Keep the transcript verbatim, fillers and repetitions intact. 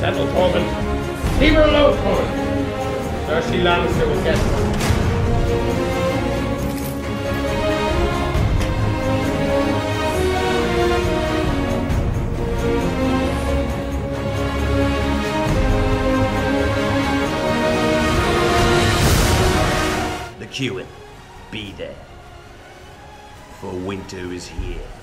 settle, Tormund. Leave her alone, Tormund. Cersei Lannister will get her. Cuan, be there, for winter is here.